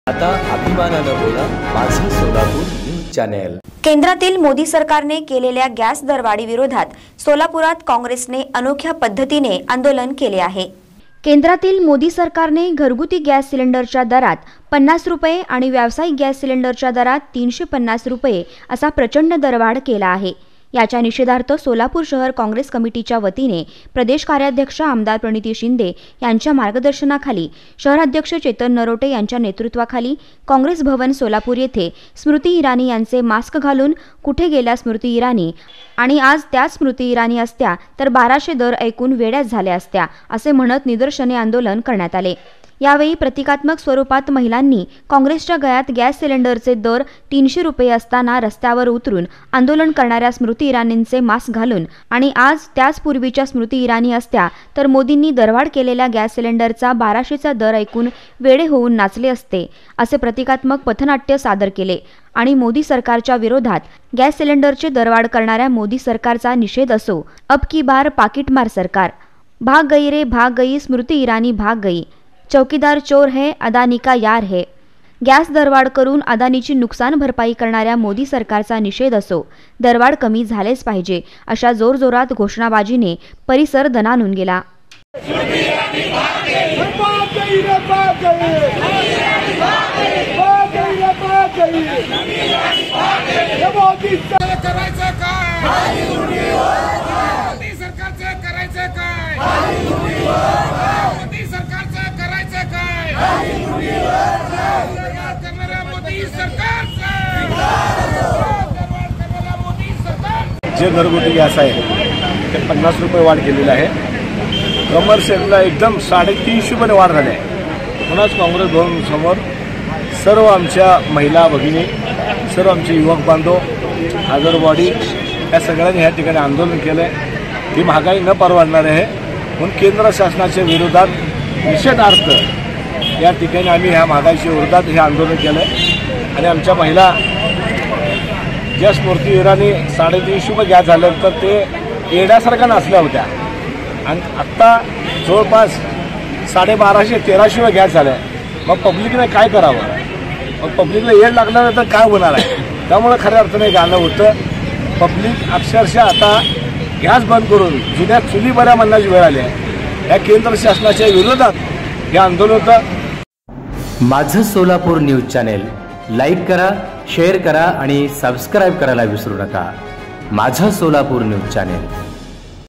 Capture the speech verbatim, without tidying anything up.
आता अभिमानानं बोला, माझं सोलापूर न्यूज चॅनेल। केंद्रातील मोदी सरकारने केलेल्या गॅस दरवाढी विरोधात सोलापुरात काँग्रेसने अनोख्या पद्धतीने आंदोलन केले आहे। केंद्रातील मोदी सरकारने घरगुती गॅस सिलेंडरच्या दरात पन्नास रुपये आणि व्यावसायिक गॅस सिलेंडरच्या दरात तीनशे पन्नास रुपये असा प्रचंड दरवाढ केला आहे। याच्या निषेधार्थ सोलापूर शहर काँग्रेस कमिटीच्या वतीने प्रदेश कार्याध्यक्ष आमदार प्रणिती शिंदे यांच्या मार्गदर्शनाखाली शहराध्यक्ष चेतन नरोटे यांच्या नेतृत्वाखाली काँग्रेस भवन सोलापूर येथे स्मृती इराणी यांचे मास्क घालून कुठे गेल्या स्मृती इराणी आणि आज त्या स्मृती इराणी असत्या तर बाराशे दर ऐकून वेड्याच झाल्या असत्या असे म्हणत निदर्शने आंदोलन करण्यात आले। यावेळी प्रतिकात्मक स्वरूपात महिलांनी काँग्रेसच्या गळ्यात गॅस सिलेंडरचे दर तीनशे रुपये असताना रस्त्यावर उतरून आंदोलन करणाऱ्या स्मृती इराणींचे मास्क घालून आणि आज त्याच पूर्वीच्या स्मृती इराणी असत्या तर मोदींनी दरवाढ केलेल्या गॅस सिलेंडरचा बाराशेचा दर ऐकून वेडे होऊन नाचले असते असे प्रतिकात्मक पथनाट्य सादर केले आणि मोदी सरकारच्या विरोधात गॅस सिलेंडरचे दरवाढ करणाऱ्या मोदी सरकारचा निषेध असो। अब की बार पाकिट मार सरकार, भाग गई रे भाग गई स्मृती इराणी भाग गई, चौकीदार चोर है अदानी का यार है, गॅस दरवाढ करून अदानीची नुकसान भरपाई करणाऱ्या मोदी सरकारचा निषेध असो, दरवाढ कमी झालेच पाहिजे अशा जोरजोरात घोषणाबाजीने परिसर दणाणून गेला। जे घरगुती गॅस आहे ते पन्नास रुपये वाढ केलेली आहे। कमर्शियलला एकदम साडेतीनशे रुपये वाढ झाली आहे। पुन्हाच काँग्रेस भवन समोर सर्व आमच्या महिला भगिनी, सर्व आमचे युवक बांधव, आगरवाडी या सगळ्यांनी ह्या ठिकाणी आंदोलन केलं आहे। ही महागाई न परवडणार आहे म्हणून केंद्र शासनाच्या विरोधात निषेधार्थ या ठिकाणी आम्ही ह्या महागाईच्या विरोधात हे आंदोलन केलं आहे। आणि आमच्या महिला ज्या स्मृती इराणी साडेतीनशे रुपये गॅस झाल्यानंतर ते येण्यासारख्या नाचल्या होत्या आणि आत्ता जवळपास साडेबाराशे तेराशे रुपये गॅस झाला आहे। मग पब्लिकने काय करावं? मग पब्लिकला येड लागणार तर काय होणार आहे? त्यामुळे खऱ्या अर्थाने गाणं होतं। पब्लिक अक्षरशः आता गॅस बंद करून जुन्या चुली बऱ्या म्हणण्याची वेळ आली आहे। या केंद्र शासनाच्या विरोधात हे आंदोलन होतं। माझं सोलापूर न्यूज चॅनेल लाईक करा, शेअर करा आणि सबस्क्राईब करायला विसरू नका। माझं सोलापूर न्यूज चॅनेल।